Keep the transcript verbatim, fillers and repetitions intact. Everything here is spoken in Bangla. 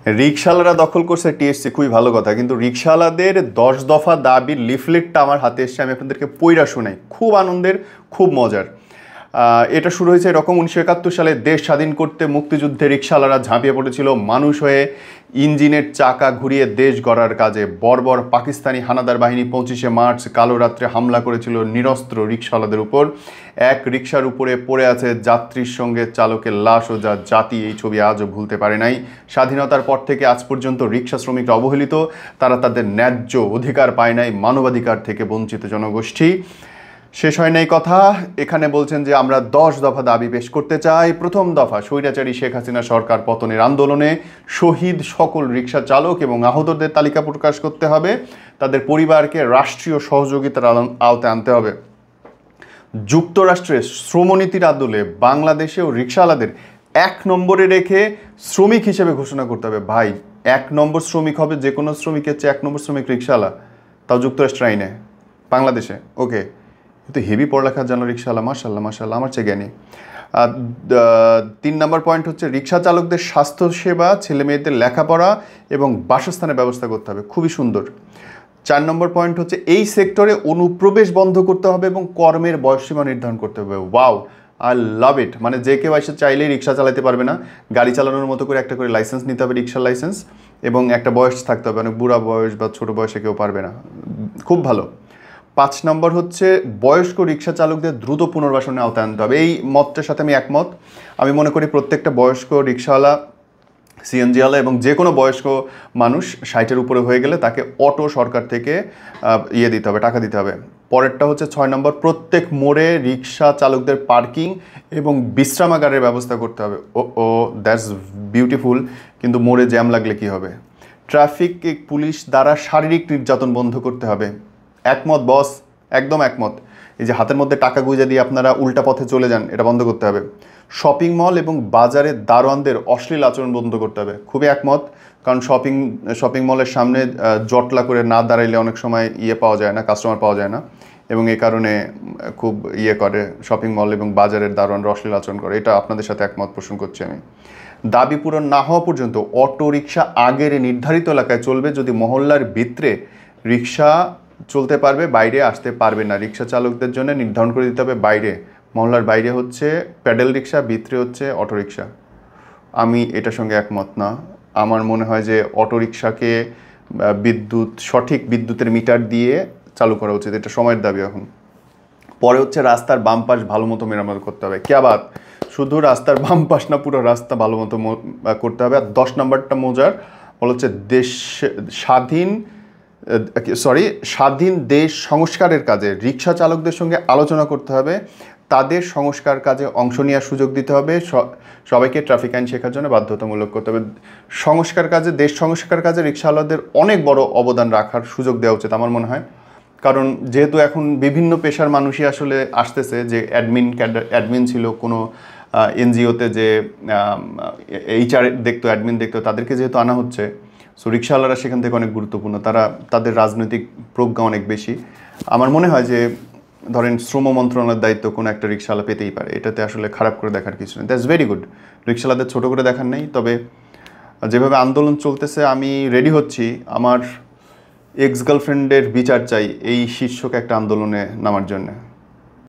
রিকশাওয়ালারা দখল করছে টিএসসি, খুবই ভালো কথা, কিন্তু রিকশাওয়ালাদের দশ দফা দাবির লিফলেটটা আমার হাতে এসছে, আমি আপনাদেরকে পইরা শোনাই। খুব আনন্দের, খুব মজার। এটা শুরু হয়েছে এরকম, উনিশশো একাত্তর সালে দেশ স্বাধীন করতে মুক্তিযুদ্ধে রিকশাওয়ালারা ঝাঁপিয়ে পড়েছিল মানুষ হয়ে ইঞ্জিনের চাকা ঘুরিয়ে দেশ গড়ার কাজে। বর্বর পাকিস্তানি হানাদার বাহিনী পঁচিশে মার্চ কালো রাত্রে হামলা করেছিল নিরস্ত্র রিকশাওয়ালাদের উপর। এক রিকশার উপরে পড়ে আছে যাত্রীর সঙ্গে চালকের লাশ, ও যা জাতি এই ছবি আজও ভুলতে পারে নাই। স্বাধীনতার পর থেকে আজ পর্যন্ত রিকশা শ্রমিকরা অবহেলিত, তারা তাদের ন্যায্য অধিকার পায় নাই, মানবাধিকার থেকে বঞ্চিত জনগোষ্ঠী। শেষ হয় নাই কথা, এখানে বলছেন যে আমরা দশ দফা দাবি পেশ করতে চাই। প্রথম দফা, স্বৈরাচারী শেখ হাসিনা সরকার পতনের আন্দোলনে শহীদ সকল রিকশা চালক এবং আহতদের তালিকা প্রকাশ করতে হবে, তাদের পরিবারকে রাষ্ট্রীয় সহযোগিতার আওতায় আনতে হবে। যুক্তরাষ্ট্রের শ্রমনীতির আদলে বাংলাদেশেও রিকশাওয়ালাদের এক নম্বরে রেখে শ্রমিক হিসেবে ঘোষণা করতে হবে। ভাই, এক নম্বর শ্রমিক হবে যে কোনো শ্রমিকের চেয়ে এক নম্বর শ্রমিক রিকশাওয়ালা, তাও যুক্তরাষ্ট্র আইনে। বাংলাদেশে ওকে, কিন্তু হেভি পড়ালেখা জানো রিকশাওয়ালা, মাশাল্লাহ মাশাল্লাহ, আমার চেয়ে জ্ঞানী। আর তিন নম্বর পয়েন্ট হচ্ছে রিকশা চালকদের স্বাস্থ্যসেবা, ছেলে মেয়েদের লেখাপড়া এবং বাসস্থানের ব্যবস্থা করতে হবে। খুবই সুন্দর। চার নম্বর পয়েন্ট হচ্ছে এই সেক্টরে অনুপ্রবেশ বন্ধ করতে হবে এবং কর্মের বয়সসীমা নির্ধারণ করতে হবে। Wow, I love it. মানে যে কেউ এসে চাইলেই রিকশা চালাতে পারবে না, গাড়ি চালানোর মতো করে একটা করে লাইসেন্স নিতে হবে, রিকশার লাইসেন্স, এবং একটা বয়স থাকতে হবে, অনেক বুড়া বয়স বা ছোটো বয়সে কেউ পারবে না। খুব ভালো। পাঁচ নম্বর হচ্ছে বয়স্ক রিকশা চালকদের দ্রুত পুনর্বাসনের আওতায় আনতে হবে। এই মতটার সাথে আমি একমত। আমি মনে করি প্রত্যেকটা বয়স্ক রিকশাওয়ালা, সিএনজিওয়ালা এবং যে কোনো বয়স্ক মানুষ ষাটের উপরে হয়ে গেলে তাকে অটো সরকার থেকে ইয়ে দিতে হবে, টাকা দিতে হবে। পরেরটা হচ্ছে ছয় নম্বর, প্রত্যেক মোড়ে রিকশা চালকদের পার্কিং এবং বিশ্রামাগারের ব্যবস্থা করতে হবে। ও ও দ্যাটস বিউটিফুল, কিন্তু মোড়ে জ্যাম লাগলে কি হবে? ট্রাফিক পুলিশ দ্বারা শারীরিক নির্যাতন বন্ধ করতে হবে। একমত বস, একদম একমত। এই যে হাতের মধ্যে টাকা গুঁজে দিয়ে আপনারা উল্টা পথে চলে যান, এটা বন্ধ করতে হবে। শপিং মল এবং বাজারে দারোয়ানদের অশ্লীল আচরণ বন্ধ করতে হবে। খুবই একমত, কারণ শপিং শপিং মলের সামনে জটলা করে না দাঁড়াইলে অনেক সময় ইয়ে পাওয়া যায় না, কাস্টমার পাওয়া যায় না, এবং এই কারণে খুব ইয়ে করে শপিং মল এবং বাজারের দারোয়ানরা অশ্লীল আচরণ করে। এটা আপনাদের সাথে একমত পোষণ করছি আমি। দাবি পূরণ না হওয়া পর্যন্ত অটো রিকশা আগের নির্ধারিত এলাকায় চলবে। যদি মহল্লার ভিতরে রিকশা চলতে পারবে, বাইরে আসতে পারবে না। রিকশা চালকদের জন্য নির্ধারণ করে দিতে হবে বাইরে, মহল্লার বাইরে হচ্ছে প্যাডেল রিকশা, ভিতরে হচ্ছে অটো রিকশা। আমি এটার সঙ্গে একমত না। আমার মনে হয় যে অটো রিকশাকে বিদ্যুৎ, সঠিক বিদ্যুতের মিটার দিয়ে চালু করা উচিত, এটা সময়ের দাবি এখন। পরে হচ্ছে রাস্তার বাম পাশ ভালো মতো মেরামত করতে হবে। কে আবার শুধু রাস্তার বাম পাশ না, পুরো রাস্তা ভালো মতো করতে হবে। আর দশ নম্বরটা মজার বলা হচ্ছে দেশ স্বাধীন সরি স্বাধীন দেশ সংস্কারের কাজে রিকশা চালকদের সঙ্গে আলোচনা করতে হবে, তাদের সংস্কার কাজে অংশ নেওয়ার সুযোগ দিতে হবে, সবাইকে ট্রাফিক আইন শেখার জন্য বাধ্যতামূলক করতে হবে। সংস্কার কাজে, দেশ সংস্কার কাজে রিকশাওয়ালাদের অনেক বড় অবদান রাখার সুযোগ দেওয়া উচিত আমার মনে হয়। কারণ যেহেতু এখন বিভিন্ন পেশার মানুষই আসলে আসতেছে, যে অ্যাডমিন ক্যাডার অ্যাডমিন ছিল কোনো এনজিওতে, যে এইচআর দেখতো, অ্যাডমিন দেখতো, তাদেরকে যেহেতু আনা হচ্ছে, সো রিকশাওয়ালারা সেখান থেকে অনেক গুরুত্বপূর্ণ। তারা, তাদের রাজনৈতিক প্রজ্ঞা অনেক বেশি। আমার মনে হয় যে ধরেন শ্রম মন্ত্রণালয়ের দায়িত্ব কোনো একটা রিকশাওয়ালা পেতেই পারে, এটাতে আসলে খারাপ করে দেখার কিছু নেই। That's very good. রিকশাওয়ালাদের ছোটো করে দেখার নেই। তবে যেভাবে আন্দোলন চলতেছে, আমি রেডি হচ্ছি আমার এক্স গার্লফ্রেন্ডের বিচার চাই এই শীর্ষক একটা আন্দোলনে নামার জন্য।